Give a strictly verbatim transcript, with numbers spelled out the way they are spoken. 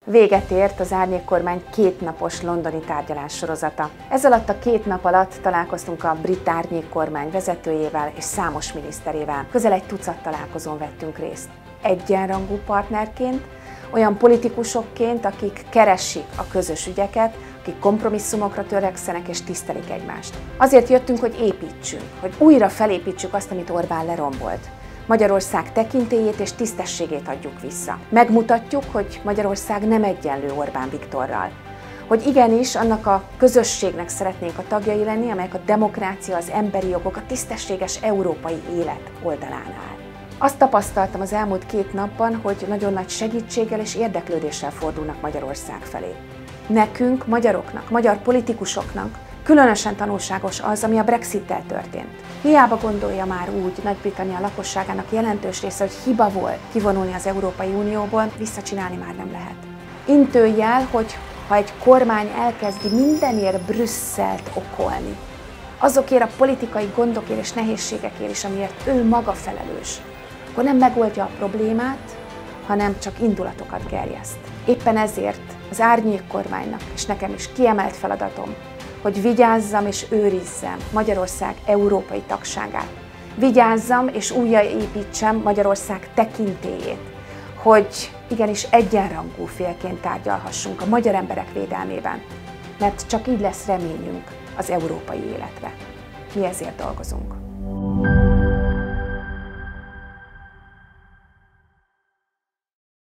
Véget ért az árnyékkormány kétnapos londoni tárgyalássorozata. Ez alatt a két nap alatt találkoztunk a brit árnyékkormány vezetőjével és számos miniszterével. Közel egy tucat találkozón vettünk részt. Egyenrangú partnerként, olyan politikusokként, akik keresik a közös ügyeket, akik kompromisszumokra törekszenek és tisztelik egymást. Azért jöttünk, hogy építsünk, hogy újra felépítsük azt, amit Orbán lerombolt. Magyarország tekintélyét és tisztességét adjuk vissza. Megmutatjuk, hogy Magyarország nem egyenlő Orbán Viktorral. Hogy igenis annak a közösségnek szeretnénk a tagjai lenni, amelyek a demokrácia, az emberi jogok, a tisztességes európai élet oldalán áll. Azt tapasztaltam az elmúlt két napban, hogy nagyon nagy segítséggel és érdeklődéssel fordulnak Magyarország felé. Nekünk, magyaroknak, magyar politikusoknak különösen tanulságos az, ami a Brexittel történt. Hiába gondolja már úgy Nagy-Britannia lakosságának jelentős része, hogy hiba volt kivonulni az Európai Unióból, visszacsinálni már nem lehet. Intőjel, hogy ha egy kormány elkezdi mindenért Brüsszelt okolni, azokért a politikai gondokért és nehézségekért is, amiért ő maga felelős, akkor nem megoldja a problémát, hanem csak indulatokat gerjeszt. Éppen ezért az árnyékkormánynak és nekem is kiemelt feladatom, hogy vigyázzam és őrizzem Magyarország európai tagságát. Vigyázzam és újjáépítsem Magyarország tekintélyét, hogy igenis egyenrangú félként tárgyalhassunk a magyar emberek védelmében, mert csak így lesz reményünk az európai életre. Mi ezért dolgozunk.